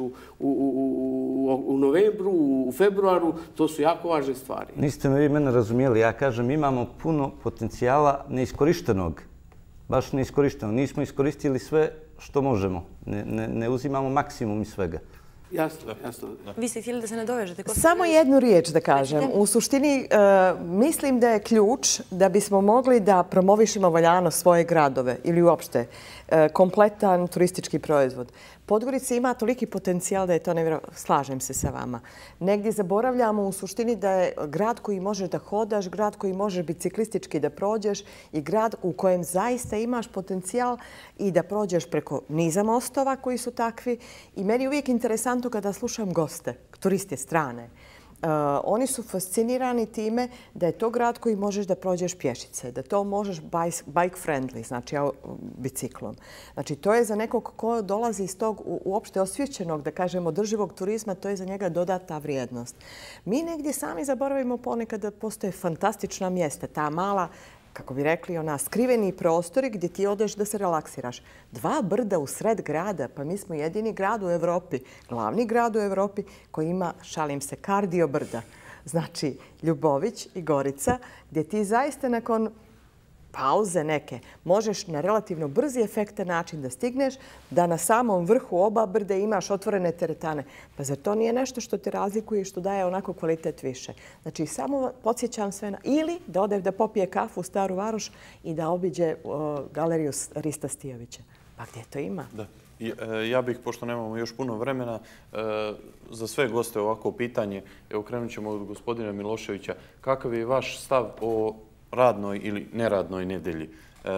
u novembru, u februaru, to su jako važne stvari. Niste me vi mene razumijeli, ja kažem imamo puno potencijala neiskorištenog, baš neiskorištenog, nismo iskoristili sve što možemo, ne uzimamo maksimum iz svega. Jasno. Vi ste htjeli da se nadovežete? Samo jednu riječ da kažem. U suštini mislim da je ključ da bismo mogli da promovišemo valjano svoje gradove ili uopšte kompletan turistički proizvod. Podgorica ima toliki potencijal da je to nevjerojatno. Slažem se sa vama. Negdje zaboravljamo u suštini da je grad koji možeš da hodaš, grad koji možeš biciklistički da prođeš i grad u kojem zaista imaš potencijal i da prođeš preko niza mostova koji su takvi. I meni je uvijek interesantno kada slušam goste, turiste strane. Oni su fascinirani time da je to grad koji možeš da prođeš pješice, da to možeš bike friendly, znači biciklom. Znači to je za nekog ko dolazi iz tog uopšte osvješćenog, da kažem, održivog turizma, to je za njega dodata vrijednost. Mi negdje sami zaboravimo ponekad da postoje fantastična mjesta, ta mala, kako bi rekli, skriveni prostori gdje ti odeš da se relaksiraš. 2 brda u sred grada, pa mi smo jedini grad u Evropi, glavni grad u Evropi koji ima, šalim se, kardio brda. Znači, Ljubović i Gorica, gdje ti zaista nakon pauze neke možeš na relativno brzi efektan način da stigneš, da na samom vrhu oba brda imaš otvorene teretane. Pa zar to nije nešto što te razlikuje i što daje onako kvalitet više? Znači, samo podsjećam sve na... Ili da ode da popije kafu u Staru Varoš i da obiđe galeriju Rista Stijovića. Pa gdje to ima? Da. Ja bih, pošto nemamo još puno vremena, za sve goste ovako pitanje, evo krenut ćemo od gospodina Miloševića. Kakav je vaš stav o radnoj ili neradnoj nedelji?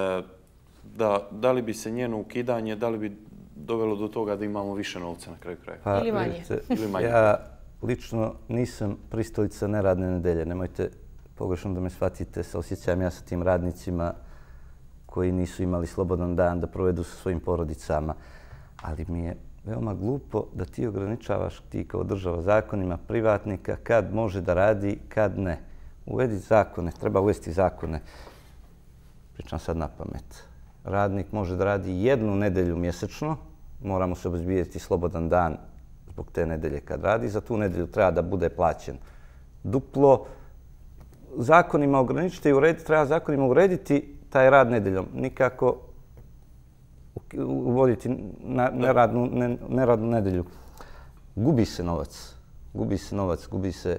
Da li bi se njeno ukidanje, da li bi dovelo do toga da imamo više novca na kraju kraja? Ili manje? Ja lično nisam pristalica neradne nedelje. Nemojte pogrešno da me shvatite, se osjećam ja sa tim radnicima koji nisu imali slobodan dan da provedu sa svojim porodicama. Ali mi je veoma glupo da ti ograničavaš, ti kao država, zakonima privatnika kad može da radi, kad ne. Uvedi zakone, treba uvesti zakone. Pričam sad na pamet. Radnik može da radi 1 nedelju mjesečno, moramo se obezbijeti slobodan dan zbog te nedelje kad radi. Za tu nedelju treba da bude plaćen duplo. Zakonima ograničiti i urediti, treba zakonima urediti taj rad nedeljom. Nikako uvoditi neradnu nedelju. Gubi se novac. Gubi se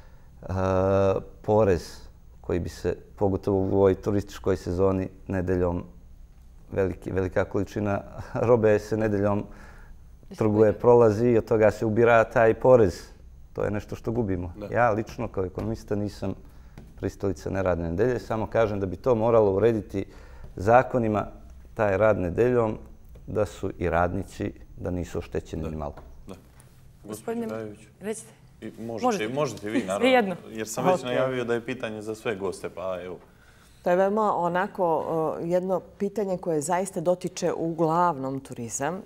porez koji bi se, pogotovo u ovoj turističkoj sezoni, nedeljom velika količina robe se nedeljom trguje, prolazi i od toga se ubira taj porez. To je nešto što gubimo. Ja lično kao ekonomista nisam pristalica neradne nedelje, samo kažem da bi to moralo urediti zakonima taj rad nedeljom, da su i radnici, da nisu oštećeni ni malo. Gospodine, recite. Možete vi, naravno, jer sam već najavio da je pitanje za sve goste, pa evo. To je veoma onako jedno pitanje koje zaista dotiče uglavnom turizam.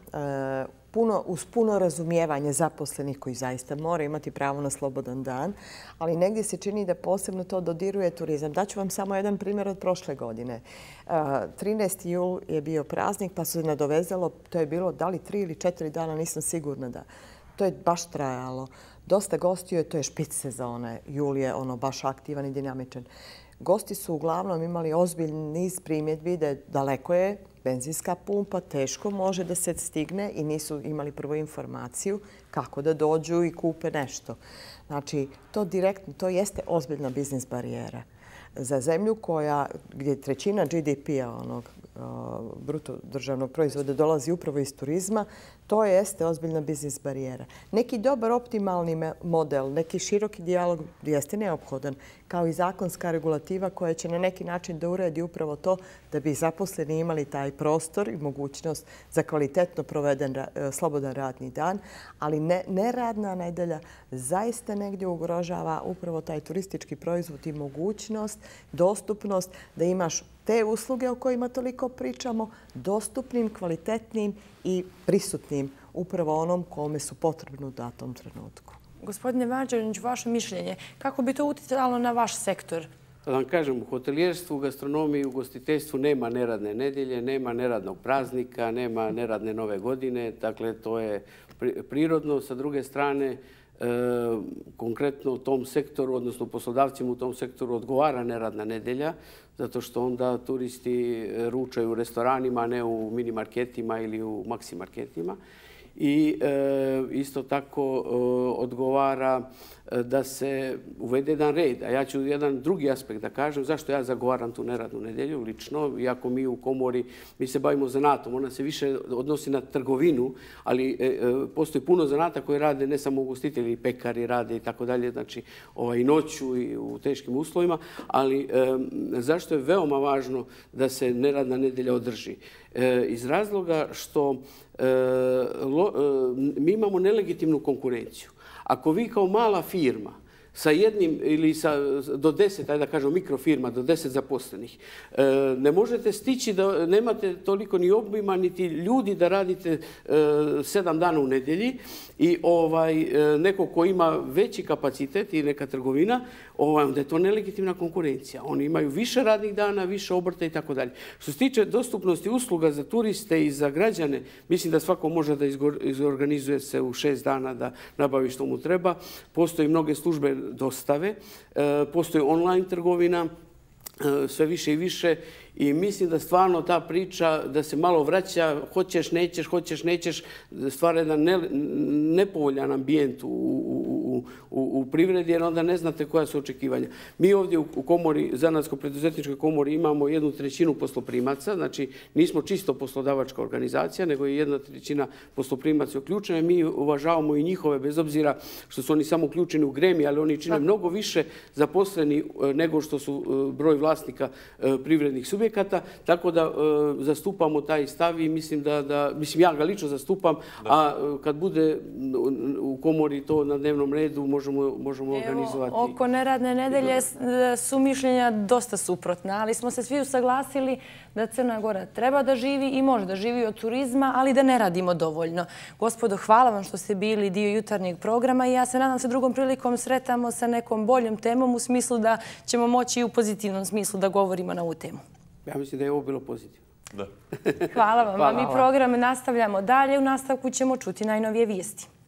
Uz puno razumijevanje zaposlenih koji zaista moraju imati pravo na slobodan dan, ali negdje se čini da posebno to dodiruje turizam. Daću vam samo jedan primjer od prošle godine. 13. jul je bio praznik pa se nadovezalo, to je bilo da li 3 ili 4 dana, nisam sigurna da. To je baš trajalo. Dosta gostiju, to je špic sezone. Jul je baš aktivan i dinamičan. Gosti su uglavnom imali ozbiljni niz primjedbi da daleko je benzinska pumpa, teško može da se stigne i nisu imali prvo informaciju kako da dođu i kupe nešto. Znači, to direktno, to jeste ozbiljna biznis barijera. Za zemlju gdje 1/3 GDP-a, bruto državnog proizvoda, dolazi upravo iz turizma, to jeste ozbiljna biznis barijera. Neki dobar optimalni model, neki široki dijalog jeste neophodan, kao i zakonska regulativa koja će na neki način da uredi upravo to da bi zaposleni imali taj prostor i mogućnost za kvalitetno proveden slobodan radni dan, ali neradna nedelja zaista negdje ugrožava upravo taj turistički proizvod i mogućnost, dostupnost da imaš te usluge o kojima toliko pričamo, dostupnim, kvalitetnim i prisutnim upravo onom kome su potrebni u datom trenutku. Gospodine Mađarić, vaše mišljenje, kako bi to utjecalo na vaš sektor? Da vam kažem, u hotelijerstvu, gastronomiji, ugostiteljstvu nema neradne nedjelje, nema neradnog praznika, nema neradne nove godine. Dakle, to je prirodno. Sa druge strane, konkretno u tom sektoru, odnosno poslodavcima u tom sektoru odgovara neradna nedjelja, zato što onda turisti ručaju u restoranima, a ne u mini marketima ili u maxi marketima. I isto tako odgovara da se uvede jedan red. A ja ću jedan drugi aspekt da kažem zašto ja zagovaram tu neradnu nedjelju lično. Iako mi u komori, mi se bavimo zanatom, ona se više odnosi na trgovinu, ali postoji puno zanata koji rade ne samo ugostitelji, pekari rade i tako dalje, znači i noću i u teškim uslovima. Ali zašto je veoma važno da se neradna nedjelja održi? Iz razloga što mi imamo nelegitimnu konkurenciju. Ako vi kao mala firma sa jednim ili do 10, ajde da kažemo mikrofirma, do 10 zaposlenih, ne možete stići da nemate toliko ni obima, niti ljudi da radite 7 dana u nedjelji i neko ko ima veći kapacitet i neka trgovina, onda je to nelegitimna konkurencija. Oni imaju više radnih dana, više obrta i tako dalje. Što se tiče dostupnosti usluga za turiste i za građane, mislim da svako može da izorganizuje se u 6 dana da nabavi što mu treba. Postoji mnoge službe dostave, postoji online trgovina, sve više i više i mislim da stvarno ta priča da se malo vraća, hoćeš, nećeš, stvara jedan nepovoljan ambijent u privredi jer onda ne znate koja su očekivanja. Mi ovdje u komori, Zanatsko-preduzetničkoj komori imamo 1/3 posloprimaca, znači nismo čisto poslodavačka organizacija, nego je 1/3 posloprimaca uključena. Mi uvažavamo i njihove, bez obzira što su oni samo uključeni u gremi, ali oni čine mnogo više zaposleni nego što su broj vlasnika privrednih subjekata. subjekata, tako da zastupamo taj stav i mislim mislim ja ga lično zastupam, a kad bude u komori to na dnevnom redu možemo organizovati. Oko neradne nedelje su mišljenja dosta suprotna, ali smo se svi usaglasili da Crna Gora treba da živi i može da živi od turizma, ali da ne radimo dovoljno. Gospodo, hvala vam što ste bili dio jutarnjeg programa i ja se nadam se drugom prilikom sretamo sa nekom boljom temom u smislu da ćemo moći i u pozitivnom smislu da govorimo na ovu temu. Ja mislim da je ovo bilo pozitivno. Da. Hvala vam. A mi program nastavljamo dalje. U nastavku ćemo čuti najnovije vijesti.